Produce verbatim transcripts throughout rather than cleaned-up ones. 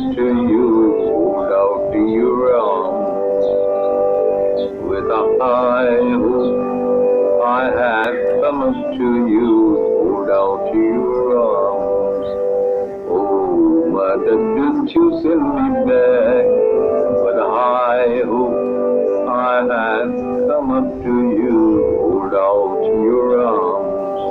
to you, hold out to your arms. With a high hope I have come up to you, hold out to your arms. Oh, mother, did you send me back? With a high hope I have come up to you, hold out to your arms.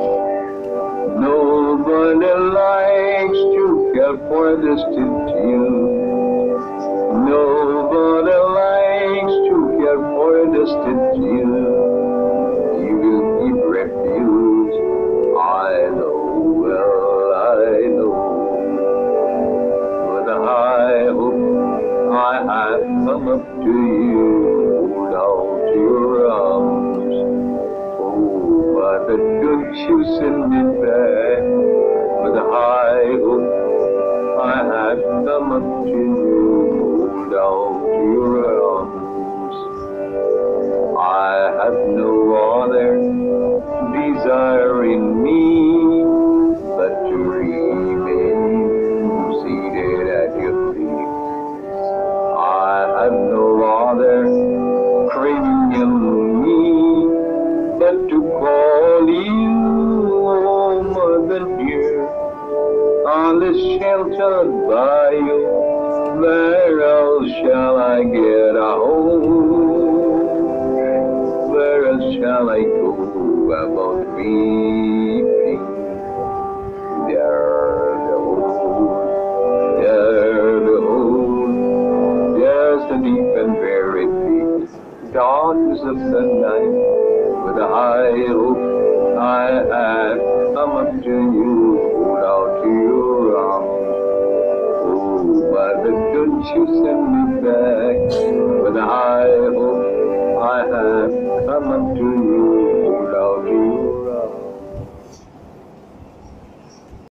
Nobody likes to care for a distant tune. Nobody likes to care for a distant tune. You will give refuge, I know, well, I know. With a high hope I have come up to you, hold out to your arms. Oh, but don't you send me back? With a high hope I have come up to you, hold out to your arms. I have no other desire in me but to remain seated at your feet. I have no other craving in me but to call you, oh, mother dear. Unless sheltered by you, where else shall I get a home? Where else shall I go about weeping? There, behold, there, behold, there's the deep and very deep darkness of the night. With a high hope I have come up to you, hold out to your arms. Oh, but don't you send me back? With a high hope I have come up to you, hold out to your